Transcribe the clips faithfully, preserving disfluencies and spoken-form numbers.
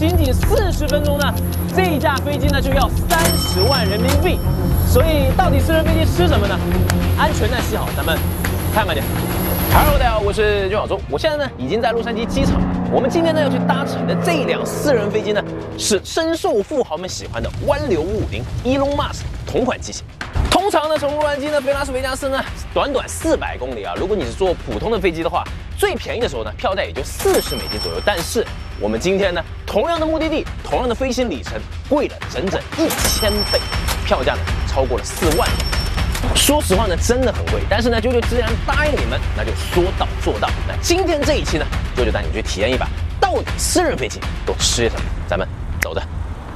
仅仅四十分钟呢，这一架飞机呢就要三十万人民币。所以到底私人飞机吃什么呢？安全带系好，咱们看慢点。Hello， 大家好，我是邱小周，我现在呢已经在洛杉矶机场。我们今天呢要去搭乘的这一辆私人飞机呢，是深受富豪们喜欢的湾流五五零 Elon Musk 同款机型。通常呢，从洛杉矶呢飞拉斯维加斯呢，短短四百公里啊。如果你是坐普通的飞机的话，最便宜的时候呢，票价也就四十美金左右。但是我们今天呢，同样的目的地，同样的飞行里程，贵了整整一千倍，票价呢超过了四万。说实话呢，真的很贵。但是呢，啾啾既然答应你们，那就说到做到。那今天这一期呢，啾啾带你们去体验一把，到底私人飞机都吃些什么？咱们走着。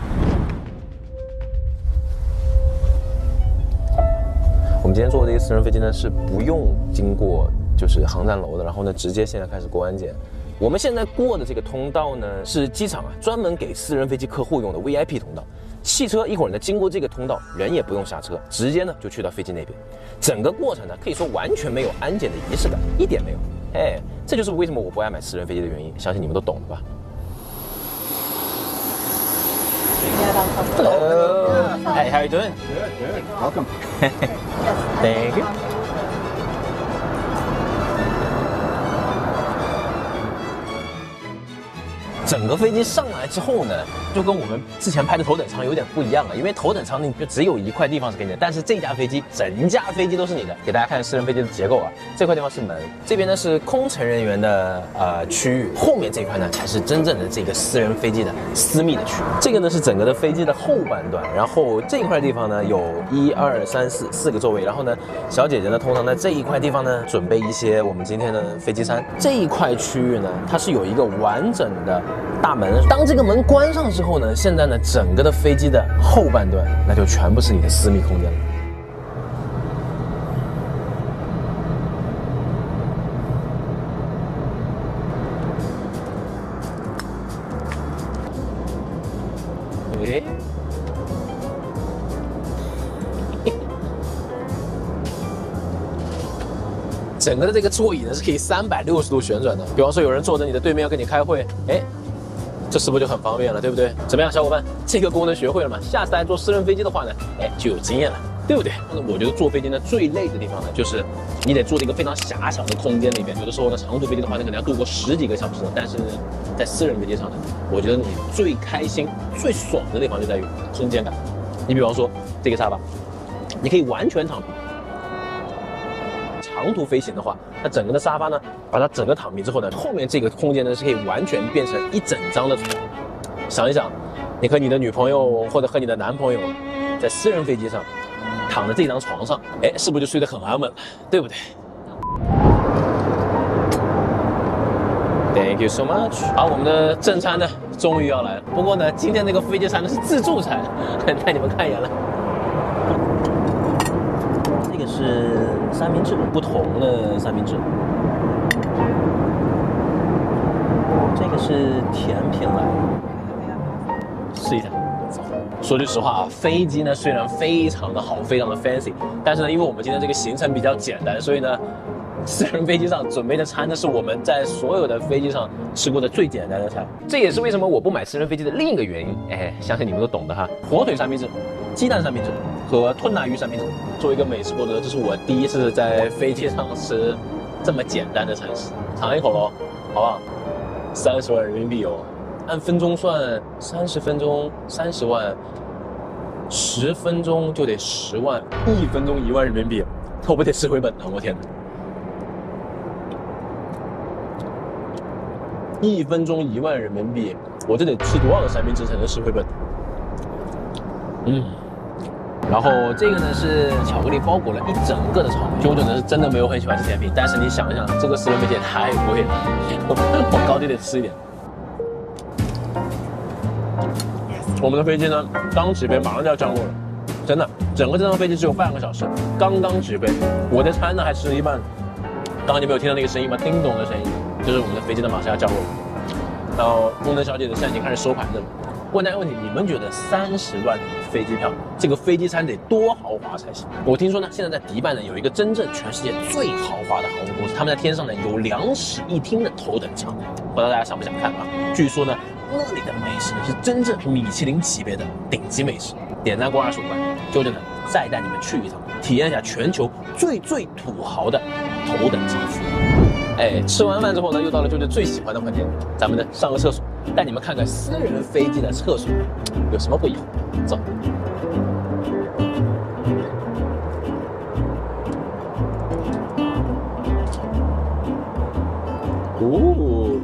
我们今天坐的这个私人飞机呢，是不用经过就是航站楼的，然后呢，直接现在开始过安检。我们现在过的这个通道呢，是机场啊专门给私人飞机客户用的 V I P 通道。汽车一会儿呢经过这个通道，人也不用下车，直接呢就去到飞机那边。整个过程呢，可以说完全没有安检的仪式感，一点没有。哎，这就是为什么我不爱买私人飞机的原因，相信你们都懂的吧。Hello. Hey, how are you doing? Good, good. Welcome. Thank you. 整个飞机上来之后呢，就跟我们之前拍的头等舱有点不一样了，因为头等舱你就只有一块地方是给你的，但是这架飞机整架飞机都是你的。给大家看私人飞机的结构啊，这块地方是门，这边呢是空乘人员的呃区域，后面这块呢才是真正的这个私人飞机的私密的区域。这个呢是整个的飞机的后半段，然后这一块地方呢有一二三四四个座位，然后呢小姐姐呢通常在这一块地方呢准备一些我们今天的飞机餐。这一块区域呢，它是有一个完整的大门，当这个门关上之后呢，现在呢，整个的飞机的后半段，那就全部是你的私密空间了。诶，整个的这个座椅呢是可以三百六十度旋转的，比方说有人坐在你的对面要跟你开会，哎。这是不是就很方便了，对不对？怎么样，小伙伴，这个功能学会了吗？下次来坐私人飞机的话呢，哎，就有经验了，对不对？那我觉得坐飞机呢最累的地方呢，就是你得坐在一个非常狭小的空间里面。有的时候呢，长途飞机的话，你可能要度过十几个小时，但是在私人飞机上呢，我觉得你最开心、最爽的地方就在于空间感。你比方说这个沙发，你可以完全躺平。长途飞行的话，它整个的沙发呢，把它整个躺平之后呢，后面这个空间呢是可以完全变成一整张的床。想一想，你和你的女朋友或者和你的男朋友在私人飞机上躺在这张床上，哎，是不是就睡得很安稳了，对不对 ？Thank you so much。好，我们的正餐呢，终于要来了。不过呢，今天这个飞机餐呢是自助餐，带你们看一眼了。这个是三明治，不同的三明治。这个是甜品来的，试一下。说句实话啊，飞机呢虽然非常的好，非常的 fancy， 但是呢，因为我们今天这个行程比较简单，所以呢，私人飞机上准备的餐呢是我们在所有的飞机上吃过的最简单的餐。这也是为什么我不买私人飞机的另一个原因。哎，相信你们都懂的哈。火腿三明治、鸡蛋三明治和吞拿鱼三明治。作为一个美食博主，这是我第一次在飞机上吃这么简单的餐食，尝一口喽，好不好？三十万人民币哦，按分钟算，三十分钟三十万，十分钟就得十万，一分钟一万人民币，我不得吃回本呢？我天哪！一分钟一万人民币，我这得吃多少个三明治才能吃回本？嗯。然后这个呢是巧克力包裹了一整个的草莓。啾啾呢是真的没有很喜欢吃甜品，但是你想一想，这个私人飞机也太贵了，我高低得吃一点。我们的飞机呢刚起飞，马上就要降落了，真的，整个这趟飞机只有半个小时，刚刚起飞，我的餐呢还吃了一半。刚刚你没有听到那个声音吗？叮咚的声音，就是我们的飞机呢马上要降落了。然后工人小姐姐现在已经开始收盘子了。问大家问题，你们觉得三十万的飞机票，这个飞机餐得多豪华才行？我听说呢，现在在迪拜呢有一个真正全世界最豪华的航空公司，他们在天上呢有两室一厅的头等舱，不知道大家想不想看啊？据说呢， 那里的美食是真正米其林级别的顶级美食。点赞过二十五万，就真的再带你们去一趟，体验一下全球最最土豪的头等舱服务。哎，吃完饭之后呢，又到了就是最喜欢的环节，咱们呢上个厕所，带你们看看私人飞机的厕所有什么不一样。走。哦，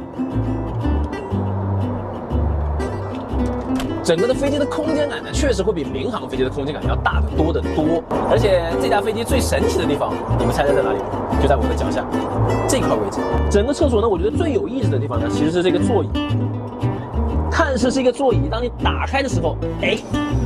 整个的飞机的空间感呢，确实会比民航飞机的空间感要大得多得多。而且这架飞机最神奇的地方，你们猜猜在哪里？就在我的脚下这块位置。整个厕所呢，我觉得最有意思的地方呢，其实是这个座椅。看似是一个座椅，当你打开的时候，哎，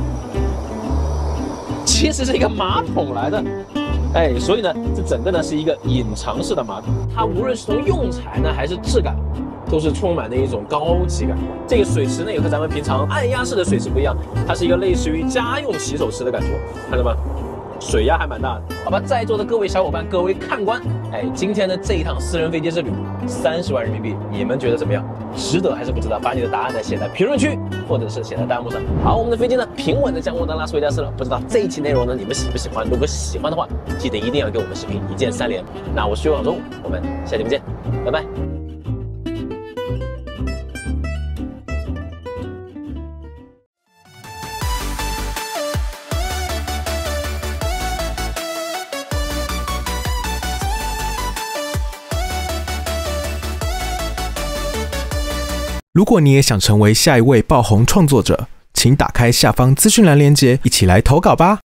其实是一个马桶来的。哎，所以呢，这整个呢是一个隐藏式的马桶，它无论是从用材呢还是质感，都是充满了一种高级感。这个水池呢也和咱们平常按压式的水池不一样，它是一个类似于家用洗手池的感觉，看到吗？水压还蛮大的。好吧，在座的各位小伙伴、各位看官，哎，今天的这一趟私人飞机之旅，三十万人民币，你们觉得怎么样？值得还是不值得？把你的答案呢写在评论区，或者是写在弹幕上。好，我们的飞机呢平稳的降落到拉斯维加斯了。不知道这一期内容呢你们喜不喜欢？如果喜欢的话，记得一定要给我们视频一键三连。那我是邱小忠，我们下期不见，拜拜。 如果你也想成为下一位爆红创作者，请打开下方资讯栏链接，一起来投稿吧。